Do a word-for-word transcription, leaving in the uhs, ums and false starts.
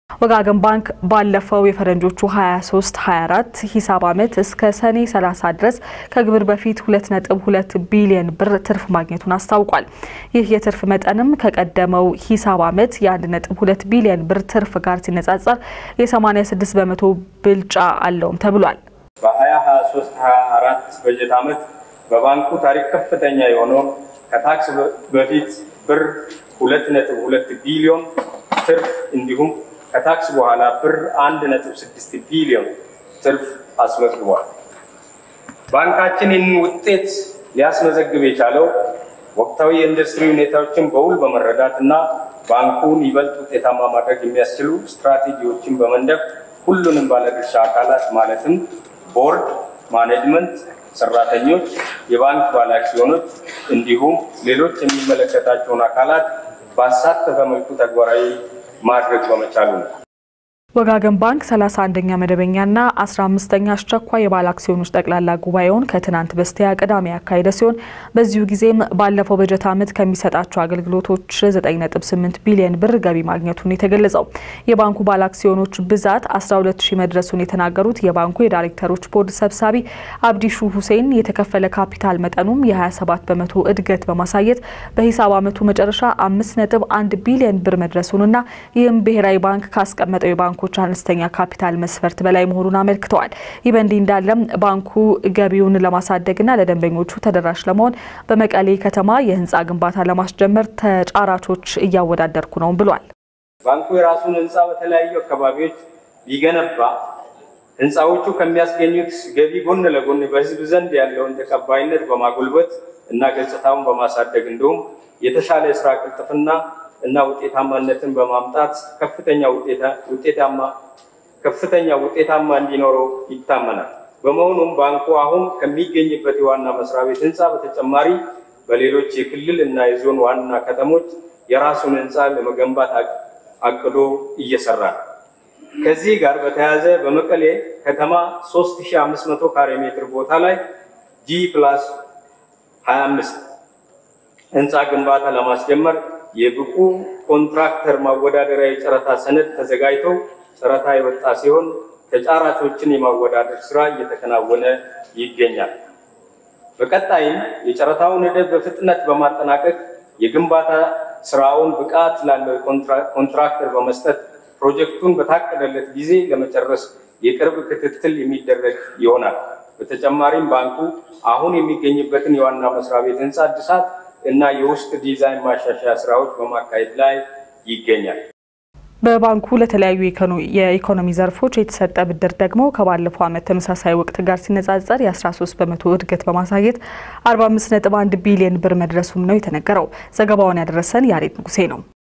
ወጋገን ባንክ ባለፈው የፈረንጆቹ ሃያ ሶስት ሃያ አራት ሂሳብ አመት እስከ ሰኔ ሰላሳ ድረስ ከግብር በፊት ሁለት ነጥብ ሁለት ቢሊዮን ብር ትርፍ ማግኘቱን አስታውቋል። ይህ የትርፍ መጠንም ከቀደመው ሂሳብ አመት የ1 ነጥብ ሁለት ቢሊዮን ብር ትርፍ ጋር ሲነጻጸር የ86 በመቶ ብልጫ አለውም ተብሏል። በ2023 ሃያ አራት በጀት አመት በባንኩ ታሪክ ከፍተኛ የሆነው ከታክስ በፊት ብር ሁለት ነጥብ ሁለት ቢሊዮን ትርፍ እንዲሁም ከታክስ በኋላ ብር አንድ ነጥብ ስድስት ቢሊዮን ትርፍ አስመዝግቧል። ባንካችን ይህን ውጤት ሊያስመዘግብ የቻለው ወቅታዊ የኢንዱስትሪ ሁኔታዎችን በውል በመረዳትና ባንኩን ይበልጥ ውጤታማ ማድረግ የሚያስችሉ ስትራቴጂዎችን በመንደፍ ሁሉንም ባለድርሻ አካላት ማለትም ቦርድ፣ ማኔጅመንት፣ ሰራተኞች፣ የባንክ ባለአክሲዮኖች እንዲሁም ሌሎች የሚመለከታቸውን አካላት ባሳተፈ መልኩ ተግባራዊ ማድረግ በመቻሉ ነው። ወጋገን ባንክ ሰላሳ አንደኛ መደበኛና አስራ አምስተኛ አስቸኳይ የባለ አክሲዮኖች ጠቅላላ ጉባኤውን ከትናንት በስቲያ ቅዳሜ ያካሄደ ሲሆን በዚሁ ጊዜም ባለፈው በጀት አመት ከሚሰጣቸው አገልግሎቶች ዘጠኝ ነጥብ ስምንት ቢሊዮን ብር ገቢ ማግኘቱን የተገለጸው የባንኩ ባለ አክሲዮኖች ብዛት አስራ ሁለት ሺህ መድረሱን የተናገሩት የባንኩ የዳይሬክተሮች ቦርድ ሰብሳቢ አብዲሹ ሁሴን የተከፈለ ካፒታል መጠኑም የ27 በመቶ እድገት በማሳየት በሂሳብ አመቱ መጨረሻ አምስት ነጥብ አንድ ቢሊዮን ብር መድረሱንና ይህም ብሔራዊ ባንክ ካስቀመጠው የባንኩ አነስተኛ ካፒታል መስፈርት በላይ መሆኑን አመልክተዋል። ይህ በእንዲህ እንዳለ ባንኩ ገቢውን ለማሳደግና ለደንበኞቹ ተደራሽ ለመሆን በመቀሌ ከተማ የህንጻ ግንባታ ለማስጀመር ተጫራቾች እያወዳደርኩ ነው ብሏል። ባንኩ የራሱን ህንጻ በተለያዩ አካባቢዎች ሊገነባ ህንጻዎቹ ከሚያስገኙት ገቢ ጎን ለጎን በህዝብ ዘንድ ያለውን ተቀባይነት በማጎልበት እና ገጽታውን በማሳደግ እንዲሁም የተሻለ ስራ ቅልጥፍና እና ውጤታማነትን በማምጣት ከፍተኛ ውጤታማ ከፍተኛ ውጤታማ እንዲኖረው ይታመናል። በመሆኑም ባንኩ አሁን ከሚገኝበት የዋና መስሪያ ቤት ህንጻ በተጨማሪ በሌሎች የክልል እና የዞን ዋና ከተሞች የራሱን ህንጻ ለመገንባት አቅዶ እየሰራ ነው። ከዚህ ጋር በተያያዘ በመቀሌ ከተማ ሶስት ሺህ አምስት መቶ ካሬ ሜትር ቦታ ላይ ጂ ፕላስ ሃያ አምስት ህንጻ ግንባታ ለማስጀመር የብቁ ኮንትራክተር ማወዳደሪያ የጨረታ ሰነድ ተዘጋጅቶ ጨረታ የወጣ ሲሆን ተጫራቾችን የማወዳደር ስራ እየተከናወነ ይገኛል። በቀጣይም የጨረታውን ሂደት በፍጥነት በማጠናቀቅ የግንባታ ስራውን ብቃት ላለው ኮንትራክተር በመስጠት ፕሮጀክቱን በታቀደለት ጊዜ ለመጨረስ የቅርብ ክትትል የሚደረግ ይሆናል። በተጨማሪም ባንኩ አሁን የሚገኝበትን የዋና መስሪያ ቤት ህንጻ እድሳት እና የውስጥ ዲዛይን ማሻሻያ ስራዎች በማካሄድ ላይ ይገኛል። በባንኩ ለተለያዩ የኢኮኖሚ ዘርፎች የተሰጠ ብድር ደግሞ ከባለፈው አመት ተመሳሳይ ወቅት ጋር ሲነጻጸር የ13 በመቶ እድገት በማሳየት አርባ አምስት ነጥብ አንድ ቢሊዮን ብር መድረሱም ነው የተነገረው። ዘገባውን ያደረሰን ያሬድ ንጉሴ ነው።